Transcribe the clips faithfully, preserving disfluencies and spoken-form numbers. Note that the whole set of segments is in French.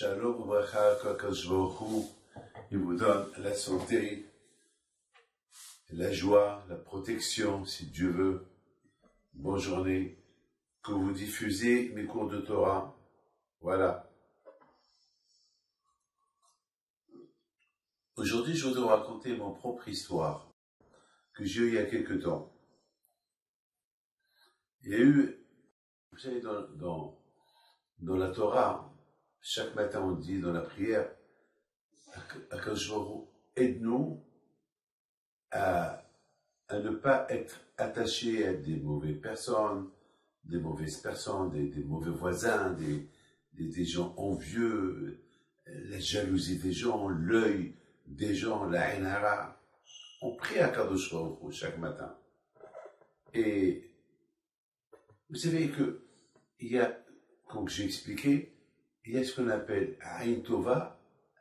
Shalom Ubracha, qu'Akadosh Baruch Hu, il vous donne la santé, la joie, la protection, si Dieu veut. Bonne journée. Que vous diffusez mes cours de Torah. Voilà. Aujourd'hui, je voudrais vous raconter mon propre histoire que j'ai eue il y a quelque temps. Il y a eu, vous savez, dans, dans, dans la Torah, chaque matin on dit dans la prière, Akadosh Baruch Hu, aide-nous à, à ne pas être attachés à des mauvaises personnes, des mauvaises personnes, des, des mauvais voisins, des, des, des gens envieux, la jalousie des gens, l'œil des gens, la haine hara. On prie à Akadosh Baruch Hu chaque matin. Et vous savez que il y a, comme j'ai expliqué, il y a ce qu'on appelle Aïn Tova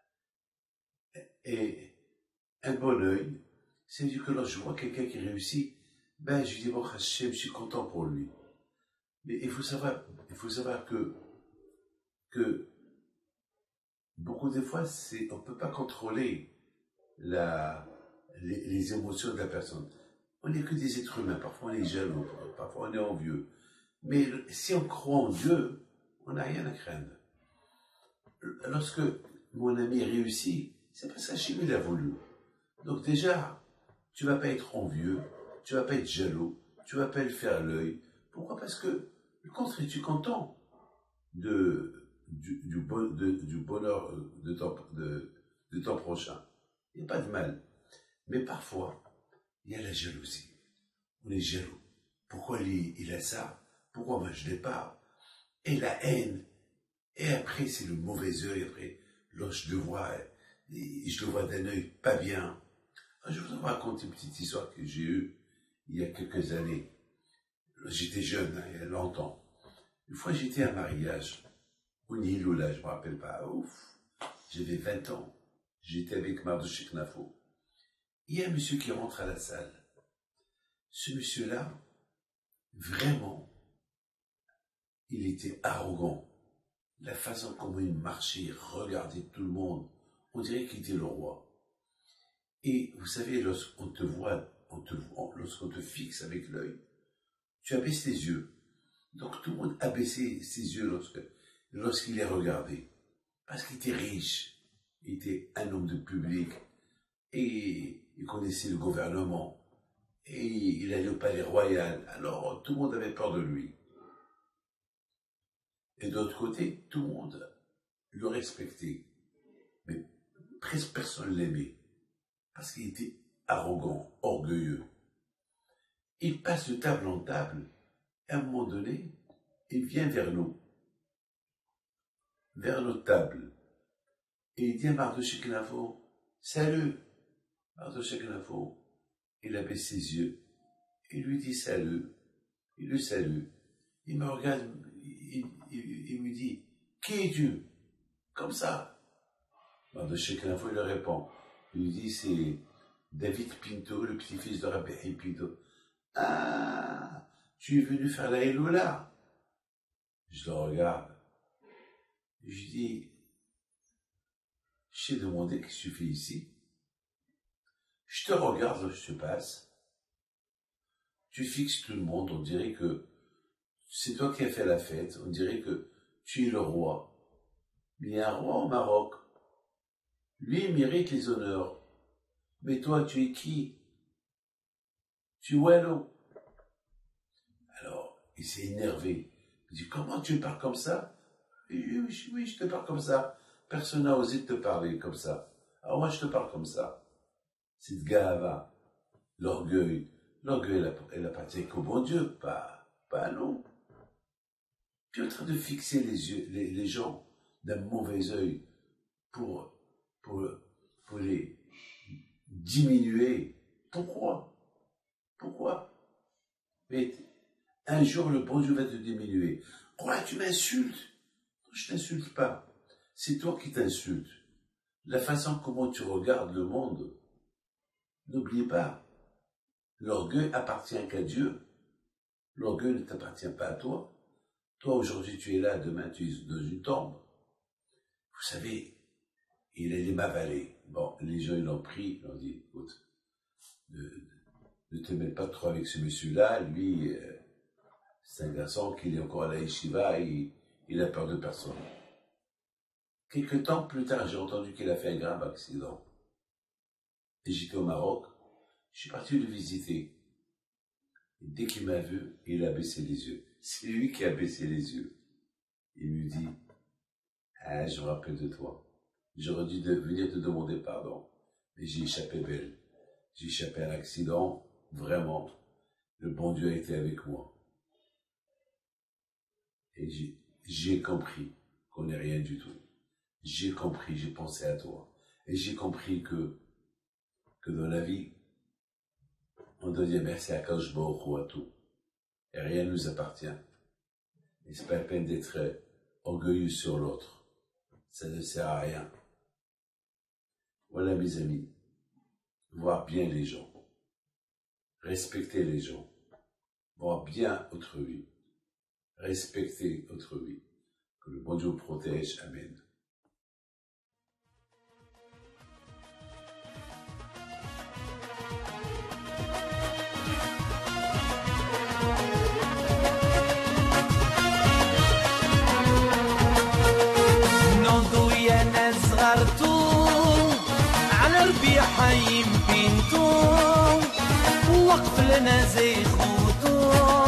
et un bon œil. C'est-à-dire que lorsque je vois quelqu'un qui réussit, ben je dis bon Hachem, je suis content pour lui. Mais il faut savoir, il faut savoir que, que beaucoup de fois, c'est, on ne peut pas contrôler la, les, les émotions de la personne. On n'est que des êtres humains, parfois on est jaloux, parfois on est envieux. Mais si on croit en Dieu, on n'a rien à craindre. Lorsque mon ami réussit, c'est parce qu'Hachem il a voulu. Donc déjà, tu ne vas pas être envieux, tu ne vas pas être jaloux, tu ne vas pas le faire l'œil. Pourquoi? Parce que, le contraire, tu es content de, du, du, bon, de, du bonheur de ton, de, de ton prochain. Il n'y a pas de mal. Mais parfois, il y a la jalousie. On est jaloux. Pourquoi il, il a ça? Pourquoi moi je l'ai pas? Et la haine. Et après, c'est le mauvais œil. Après, lorsque je le vois, je le vois d'un œil pas bien. Je vous raconte une petite histoire que j'ai eue il y a quelques années. J'étais jeune, hein, il y a longtemps. Une fois, j'étais à un mariage, au Niloula, je ne me rappelle pas. Ouf, j'avais vingt ans. J'étais avec Mardochée Knafo. Il y a un monsieur qui rentre à la salle. Ce monsieur-là, vraiment, il était arrogant. La façon comment il marchait, il regardait tout le monde, on dirait qu'il était le roi. Et vous savez, lorsqu'on te voit, on te voit, lorsqu'on te fixe avec l'œil, tu abaisses les yeux. Donc tout le monde abaissait ses yeux lorsque, lorsqu'il les regardait. Parce qu'il était riche, il était un homme de public, et il connaissait le gouvernement, et il allait au palais royal, alors tout le monde avait peur de lui. Et d'autre côté, tout le monde le respectait. Mais presque personne ne l'aimait. Parce qu'il était arrogant, orgueilleux. Il passe de table en table. À un moment donné, il vient vers nous. Vers notre table. Et il dit à Mardochée Knafo, salut. Mardochée Knafo, il abaisse ses yeux. Il lui dit salut. Il le salue. Il me regarde, il, il, il me dit, qui es-tu? Comme ça. Mardochée Knafo, il le répond. Il lui dit, c'est David Pinto, le petit-fils de Rabbi Pinto. Ah, tu es venu faire la Eloula. Je le regarde. Je dis, je t'ai demandé qu'est-ce que tu fais ici. Je te regarde lorsque tu passes. Tu fixes tout le monde, on dirait que c'est toi qui as fait la fête, on dirait que tu es le roi. Mais il y a un roi au Maroc. Lui, il mérite les honneurs. Mais toi, tu es qui? Tu es Wallo. Alors, il s'est énervé. Il dit, comment tu parles comme ça? Oui, oui, oui, je te parle comme ça. Personne n'a osé te parler comme ça. Alors moi, je te parle comme ça. C'est de Gahava, l'orgueil. L'orgueil, elle appartient qu'au bon Dieu, pas, pas à nous. Tu es en train de fixer les, yeux, les, les gens d'un mauvais œil pour, pour, pour les diminuer. Pourquoi? Pourquoi? Mais un jour, le bon Dieu va te diminuer. Quoi, tu m'insultes? Je ne t'insulte pas. C'est toi qui t'insultes. La façon comment tu regardes le monde, n'oubliez pas, l'orgueil appartient qu'à Dieu. L'orgueil ne t'appartient pas à toi. Toi, aujourd'hui, tu es là, demain, tu es dans une tombe. Il faut savez, il allait m'avaler. Bon, les gens, ils l'ont pris, ils l'ont dit, écoute, ne, ne te mêle pas trop avec ce monsieur-là, lui, euh, c'est un garçon qui est encore à la yeshiva, il, il a peur de personne. Quelque temps plus tard, j'ai entendu qu'il a fait un grave accident. Et j'étais au Maroc, je suis parti le visiter. Et dès qu'il m'a vu, il a baissé les yeux. C'est lui qui a baissé les yeux. Il me dit, ah, je me rappelle de toi. J'aurais dû venir te demander pardon. Mais j'ai échappé belle. J'ai échappé à un accident, vraiment. Le bon Dieu a été avec moi. Et j'ai compris qu'on n'est rien du tout. J'ai compris, j'ai pensé à toi. Et j'ai compris que, que dans la vie, on doit dire merci à Kadosh Baruch Hu à tout. Et rien ne nous appartient. Et c'est pas la peine d'être orgueilleux sur l'autre. Ça ne sert à rien. Voilà mes amis. Voir bien les gens. Respecter les gens. Voir bien autrui. Respecter autrui. Que le bon Dieu vous protège. Amen. على ربيع حيم بنتو وقف لنا زي خوتو